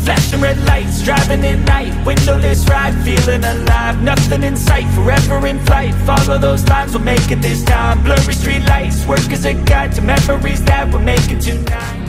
Flashing red lights, driving at night, windowless ride, feeling alive. Nothing in sight, forever in flight. Follow those lines, we'll make it this time. Blurry street lights, work as a guide to memories that we're making tonight.